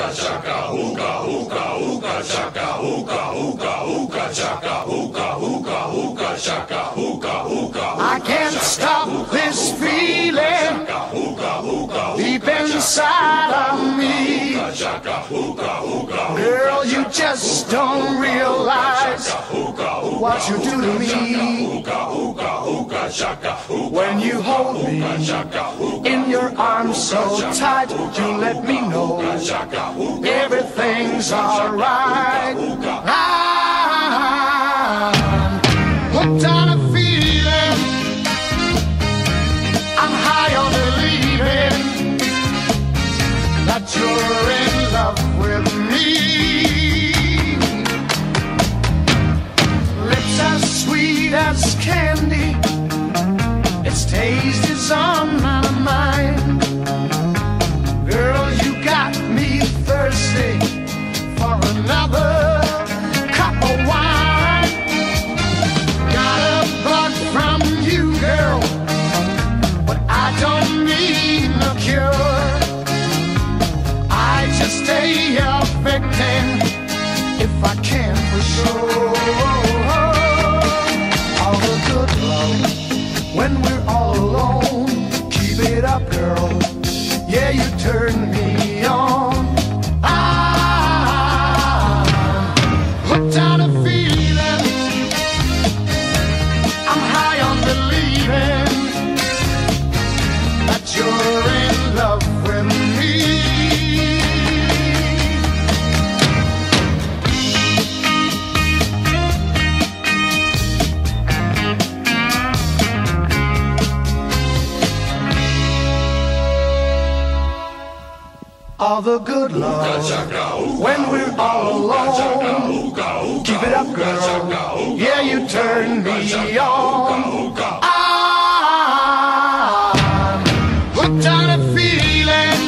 I can't stop this feeling deep inside of me. Girl, you just don't realize what you do to me. When you hold me in your arms so tight, you let me know everything's alright. I'm hooked on a feeling, I'm high on believing that you're in love with me. Lips as sweet as candy, its taste is on my mind. Girl, you got me thirsty for another cup of wine. Got a bug from you, girl, but I don't need no cure. I just stay a victim if I can for sure. All the good love when we're all alone. Keep it up, girl. Yeah, you turn me on. I'm hooked on a feeling, I'm high on believing that you're in love with me. All the good love when we're all alone. Keep it up, girl. Yeah, you turn me on. I'm hooked on a feeling,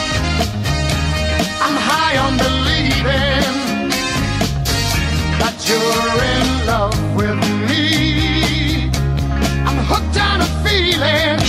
I'm high on believing that you're in love with me. I'm hooked on a feeling,